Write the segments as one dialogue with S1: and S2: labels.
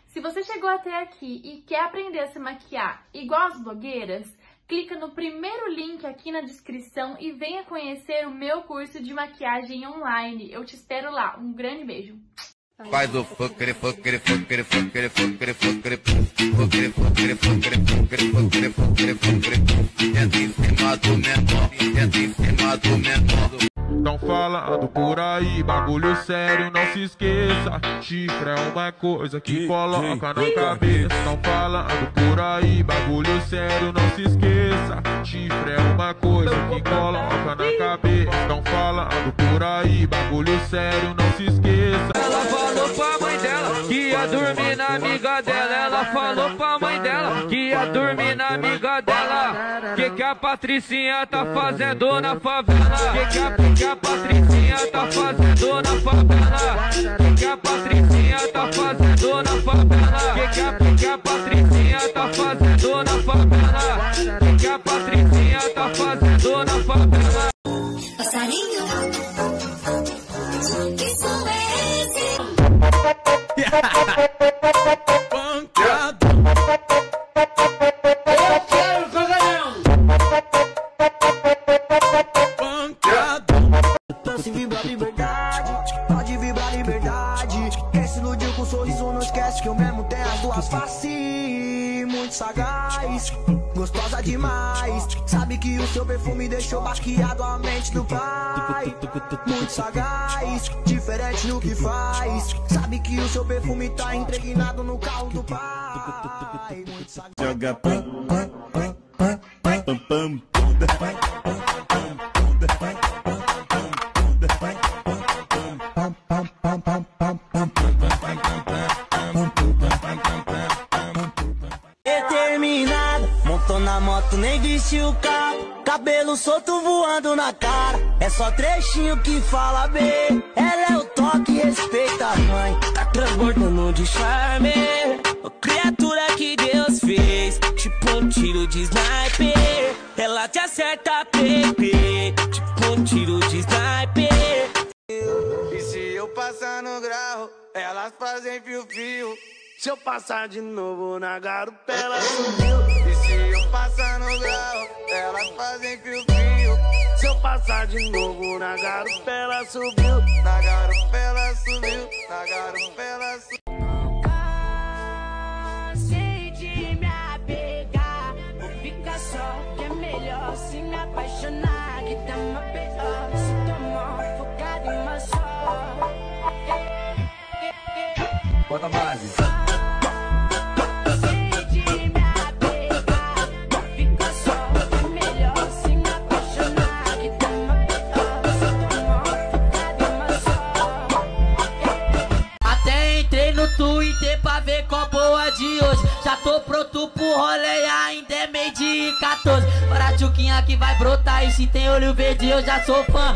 S1: Se você chegou até aqui e quer aprender a se maquiar igual as blogueiras, clica no primeiro link aqui na descrição e venha conhecer o meu curso de maquiagem online. Eu te espero lá. Um grande beijo.
S2: Faz o fuckere.
S3: Tão falando por aí, bagulho sério, não se esqueça. Chifre é uma coisa que coloca na cabeça. Tão falando por aí, bagulho sério, não se esqueça. Chifre é uma coisa que coloca na cabeça. Tão falando por aí, bagulho sério, não se esqueça.
S4: Ela falou pra mãe dela que ia dormir na amiga dela. Ela falou pra mãe dela que ia dormir na amiga dela. Que a Patricinha tá fazendo na favela? Que a Patricinha tá fazendo na favela? Que a Patricinha tá fazendo na favela? Que a Patricinha tá fazendo na favela? Que a Patricinha tá fazendo na favela?
S5: Passarinho, que som é esse?
S6: Eu quero cagalhão.
S7: Se vibrar liberdade, pode vibrar liberdade. Quem se iludiu com sorriso não esquece que o mesmo tem as duas faces. Muito sagaz, gostosa demais. Sabe que o seu perfume deixou basqueado a mente do pai. Muito sagaz, diferente no que faz. Sabe que o seu perfume tá impregnado no carro do pai. Muito sagaz.
S8: Joga pam pam pam pam pam pam.
S7: Determinada, montou na moto, nem vestiu o carro. Cabelo solto voando na cara. É só trechinho que fala bem. Ela é o toque, respeita a mãe. Tá transbordando de charme. Criatura que Deus fez, tipo um tiro de sniper. Ela te acerta, bebê, tipo um tiro de sniper.
S9: E se eu passar no grau, elas fazem fio-fio. Se eu passar de novo na garupa, ela subiu. E se eu passar no grau, elas fazem fio-fio. Se eu passar de novo na garupa, ela subiu. Na garupa ela subiu, na garupa ela subiu.
S5: Cansei de me apegar. Vou ficar só, que é melhor se me apaixonar. Que tá uma pior, se tomar focado em uma só.
S4: Bota a base.
S7: Twitter pra ver qual boa de hoje. Já tô pronto pro rolê e ainda é meio de 14. Para a tchuquinha que vai brotar. E se tem olho verde eu já sou fã.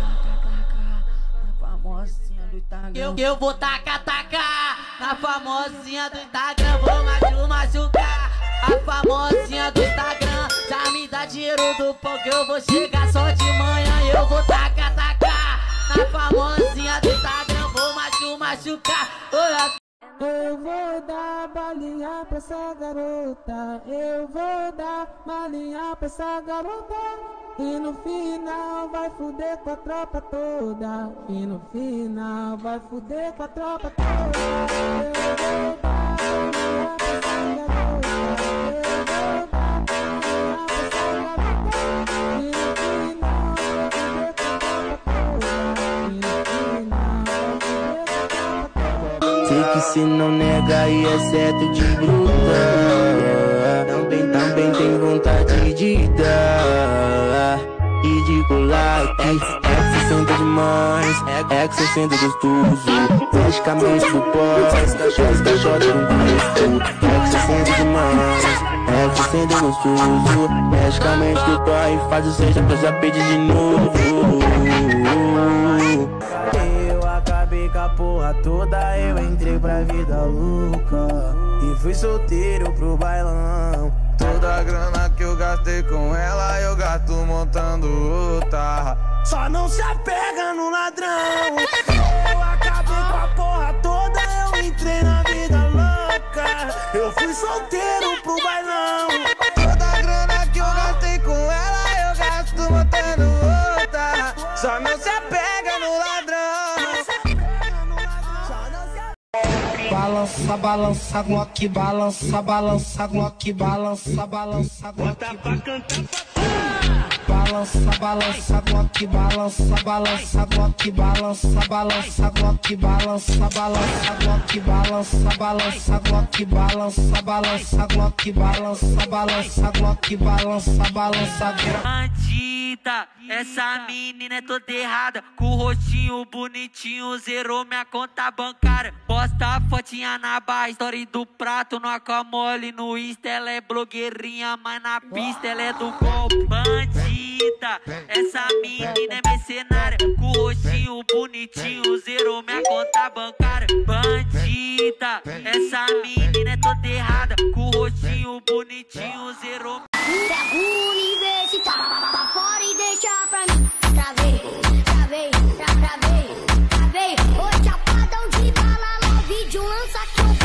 S7: Na famosinha do Instagram eu vou tacar. Na famosinha do Instagram vou machucar. A famosinha do Instagram já me dá dinheiro do pão que eu vou chegar só de manhã. Eu vou tacar. Na famosinha do Instagram vou machucar. Olha.
S10: Eu vou dar balinha pra essa garota. Eu vou dar balinha pra essa garota. E no final vai fuder com a tropa toda. E no final vai fuder com a tropa toda. Eu vou dar balinha pra essa garota. Eu vou dar balinha pra essa garota. E no final vai fuder com a tropa toda. E no final vai fuder com a tropa toda.
S7: Sei que se não nega aí é certo de bruta. Também tem vontade de dar e de colar. É que cê senta demais, é que cê senta gostoso. Fecha a cabeça do pós, faz caixota no gosto. É que cê senta demais, é que cê senta gostoso. Fecha a mente do pai, faz o seja pra já pedir de novo. Acabei com a porra toda, eu entrei pra vida louca e fui solteiro pro bailão.
S9: Toda a grana que eu gastei com ela, eu gasto montando outra.
S7: Só não se apega no ladrão. Eu acabei com a porra toda, eu entrei na vida louca
S9: apega no ladrão.
S10: Balança, balança, Glock, balança, balança, Glock, balança, balança, Glock. Balança, balança, Glock, balança, balança, Glock, balança, balança, Glock, balança, balança, Glock, balança, balança, Glock, balança, balança, Glock, balança, balança, Glock, balança, balança.
S7: Bandida, essa menina é toda errada, com o rostinho bonitinho, zerou minha conta bancária. Posta a fotinha na barra, story do prato, no acamole, no Insta ela é blogueirinha, mas na pista ela é do golpe. Bandida, essa menina é mercenária, com o rostinho bonitinho, zerou minha conta bancária. Bandida, essa menina é toda errada, com o rostinho bonitinho, zerou.
S5: Pega o universitário pra fora e deixa pra mim. Travei, travei, travei, travei. Ô chapadão de bala, lá o vídeo lança que eu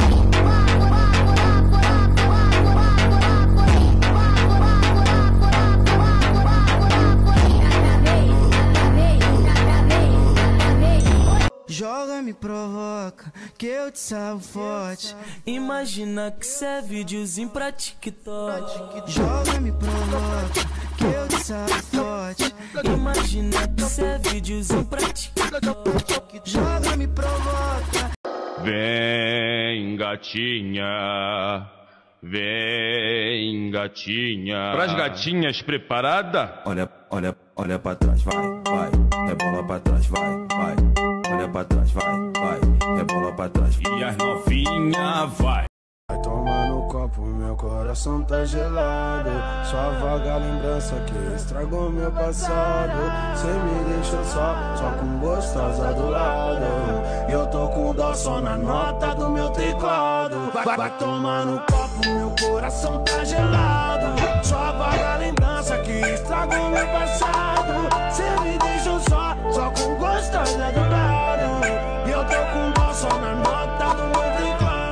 S9: Joga, me provoca, que eu te salvo forte. Imagina que cê é videozinho pra TikTok. Joga, me provoca, que eu te salvo forte. Imagina que cê é videozinho pra TikTok. Joga, me provoca.
S3: Vem, gatinha. Vem, gatinha. Pras gatinhas preparada?
S8: Olha pra trás, vai, vai. Rebola pra trás, vai, vai. Olha pra trás, vai, vai. Rebola pra trás.
S3: E as novinha, vai.
S9: Vai tomar no copo, meu coração tá gelado. Sua vaga lembrança que estragou meu passado. Cê me deixou só com gostosa do lado. E eu tô com dó só na nota do meu teclado. Vai tomar no copo, meu coração tá gelado. Sua vaga lembrança que estragou meu passado. Cê me deixou só com gostosa do lado. E eu tô com dó só na nota do meu teclado.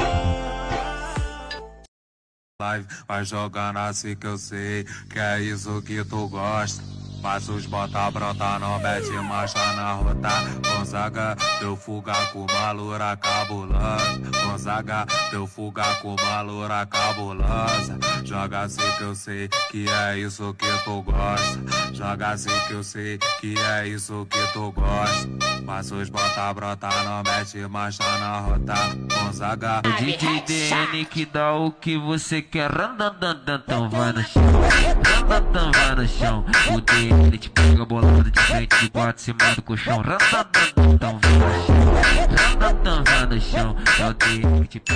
S11: Vai jogando assim que eu sei que é isso que tu gosta. Mas os bota brota, não mete marcha na rota. Gonzaga, deu fuga com uma loura cabulosa. Gonzaga, deu fuga com uma loura cabulosa. Joga assim que eu sei que é isso que tu gosta. Joga assim que eu sei que é isso que tu gosta. Mas os bota brota, não mete marcha na rota. Gonzaga,
S7: o DJ DN que dá o que você quer. Randandandandão, vai no chão. Randandandão, vai no chão. O DN te pega bolado de frente, de quatro em cima do colchão. Randandandandão, vai no chão. Randandandão, vai no chão. É o DN que te pega.